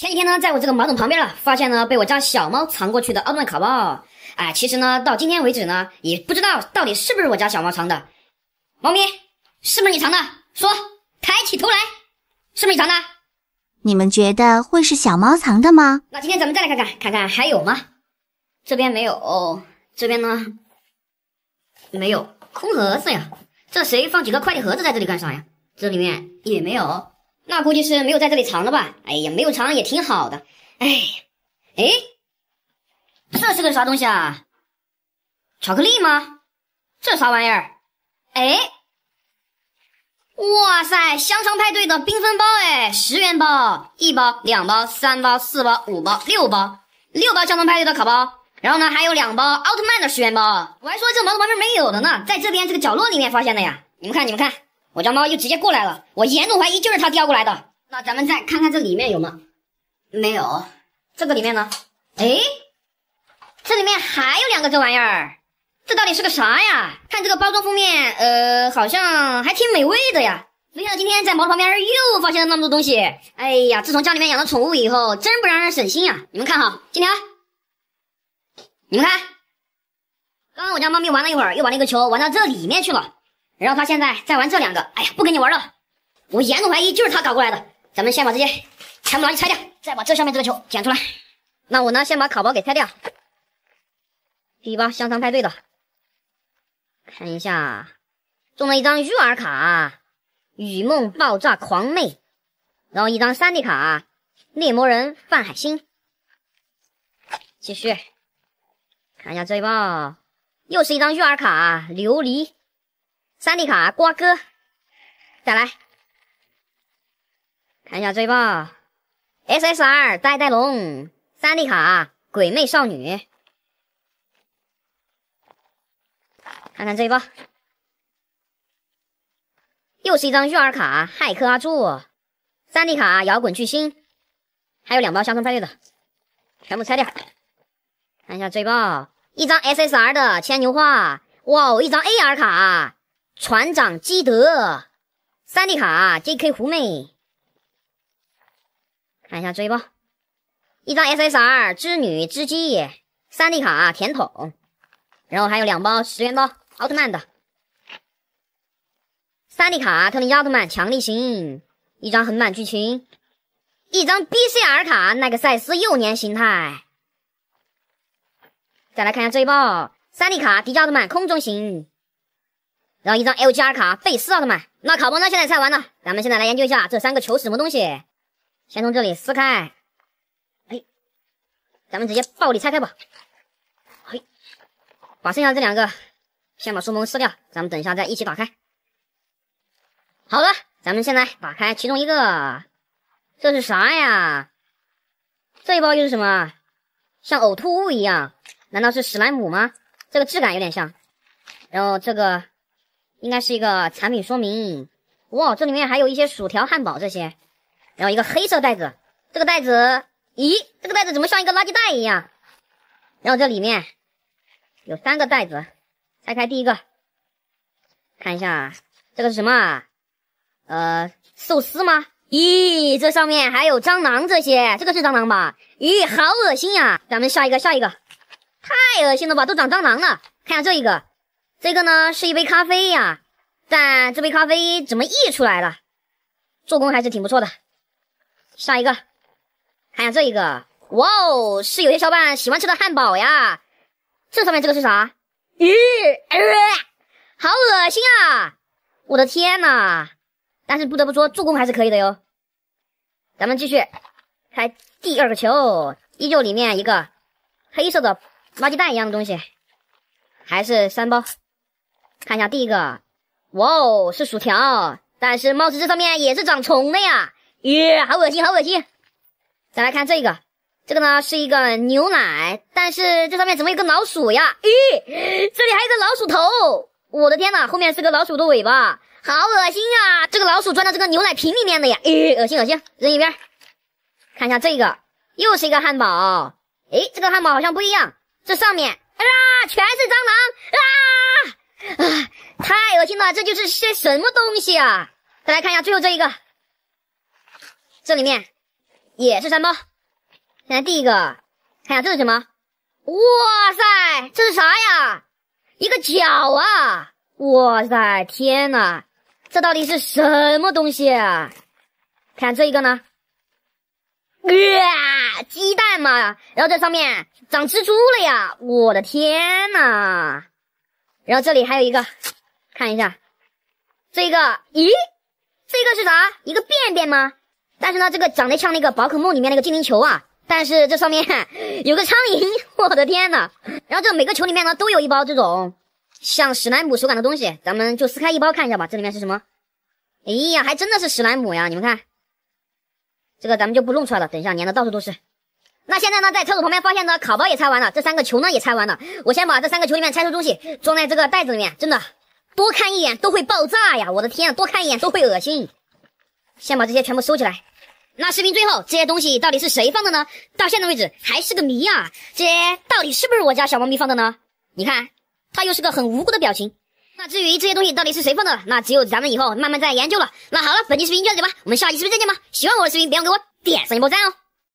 前几天呢，在我这个马桶旁边了，发现呢被我家小猫藏过去的奥特曼卡包。哎，其实呢，到今天为止呢，也不知道到底是不是我家小猫藏的。猫咪，是不是你藏的？说，抬起头来，是不是你藏的？ 你们觉得会是小猫藏的吗？ 那今天咱们再来看看还有吗？这边没有，这边呢没有，空盒子呀。这谁放几个快递盒子在这里干啥呀？这里面也没有。那估计是没有在这里藏的吧？哎呀，没有藏也挺好的。哎，这是个啥东西啊？巧克力吗？这啥玩意儿？哎，哇塞，香肠派对的缤纷包哎，10元包，1包、2包、3包、4包、5包、6包，6包香肠派对的卡包。然后呢，还有2包奥特曼的10元包。我还说这个毛旁边没有的呢，在这边这个角落里面发现的呀。你们看。我家猫又直接过来了，我严重怀疑就是它叼过来的。那咱们再看看这里面有吗？没有。这个里面呢？哎，这里面还有2个这玩意儿，这到底是个啥呀？看这个包装封面，好像还挺美味的呀。没想到今天在猫旁边又发现了那么多东西。哎呀，自从家里面养了宠物以后，真不让人省心啊！你们看哈，金条，你们看，刚刚我家猫咪玩了一会儿，又把那个球玩到这里面去了。然后他现在在玩这2个，哎呀，不跟你玩了，我严重怀疑就是他搞过来的。咱们先把这些全部垃圾拆掉，再把这上面这个球捡出来。那我呢，先把卡包给拆掉。第1包香肠派对的，看一下，中了一张育儿卡，雨梦爆炸狂妹，然后一张3D 卡，猎魔人范海辛。继续看一下这一包，又是一张育儿卡，琉璃。3D 卡瓜哥，再来看一下这一包 SSR 呆龙 3D 卡鬼魅少女，看看这一包，又是一张育儿卡骇客阿柱 3D 卡摇滚巨星，还有2包香肠派对的，全部拆掉。看一下这一包，一张 SSR 的牵牛花，哇，一张 AR 卡船长基德 3D 卡 JK 狐妹，看一下这一包，一张 SSR 织女织姬 3D 卡甜筒，然后还有2包10元包奥特曼的 3D 卡特林加奥特曼强力型，一张横版剧情，一张 BCR 卡奈克赛斯幼年形态。再来看一下这一包 3D 卡迪迦奥特曼空中型，然后一张 LGR 卡贝斯奥特曼。那卡包呢现在拆完了，咱们现在来研究一下这3个球是什么东西。先从这里撕开，咱们直接暴力拆开吧。把剩下这2个先把书蒙撕掉，咱们等一下再一起打开。好了，咱们现在打开其中一个，这是啥呀？这一包又是什么？像呕吐物一样，难道是史莱姆吗？这个质感有点像。然后这个应该是一个产品说明，哇，这里面还有一些薯条汉堡这些，然后一个黑色袋子，这个袋子，咦，这个袋子怎么像一个垃圾袋一样？然后这里面有3个袋子，拆开第一个，看一下这个是什么啊？寿司吗？咦，这上面还有蟑螂这些，这个是蟑螂吧？咦，好恶心呀！咱们下一个，太恶心了吧，都长蟑螂了。看下这一个，这个呢是一杯咖啡呀，但这杯咖啡怎么溢出来了？做工还是挺不错的。下一个，看下这一个，哇哦，是有些小伙伴喜欢吃的汉堡呀。这上面这个是啥？好恶心啊！我的天哪！但是不得不说，做工还是可以的哟。咱们继续开第2个球，依旧里面一个黑色的垃圾袋一样的东西，还是3包。看一下第一个，哇哦，是薯条，但是貌似这上面也是长虫的呀，好恶心，好恶心。再来看这个，这个呢是一个牛奶，但是这上面怎么有个老鼠呀？这里还有个老鼠头，我的天哪，后面是个老鼠的尾巴，好恶心啊！这个老鼠钻到这个牛奶瓶里面的呀，恶心，扔一边。看一下这个，又是一个汉堡，这个汉堡好像不一样，这上面全是蟑螂太恶心了，这就是些什么东西啊！再来看一下最后这一个，这里面也是3包， 现在第一个，看一下这是什么？哇塞，这是啥呀？一个脚啊！哇塞，天哪，这到底是什么东西啊？看这一个呢？鸡蛋嘛，然后这上面长蜘蛛了呀！我的天哪！然后这里还有一个，看一下，这个，咦，这个是啥？一个便便吗？但是呢，这个长得像那个宝可梦里面那个精灵球啊，但是这上面有个苍蝇，我的天哪！然后这每个球里面呢都有一包这种像史莱姆手感的东西，咱们就撕开一包看一下吧，这里面是什么？哎呀，还真的是史莱姆呀！你们看，这个咱们就不弄出来了，等一下粘的到处都是。那现在呢，在厕所旁边发现的卡包也拆完了，这3个球呢也拆完了。我先把这3个球里面拆出东西，装在这个袋子里面，真的多看一眼都会爆炸呀！我的天，多看一眼都会恶心。先把这些全部收起来。那视频最后这些东西到底是谁放的呢？到现在为止还是个谜啊！这些到底是不是我家小猫咪放的呢？你看，它又是个很无辜的表情。那至于这些东西到底是谁放的，那只有咱们以后慢慢再研究了。那好了，本期视频就到这里吧，我们下期视频再见吧。喜欢我的视频别忘给我点上一波赞哦。